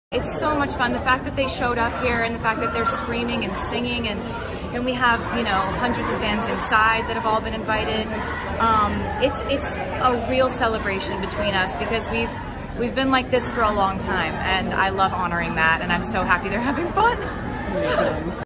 It's so much fun. The fact that they showed up here and the fact that they're screaming and singing, and we have, you know, hundreds of fans inside that have all been invited. It's a real celebration between us because we've been like this for a long time, and I love honoring that, and I'm so happy they're having fun.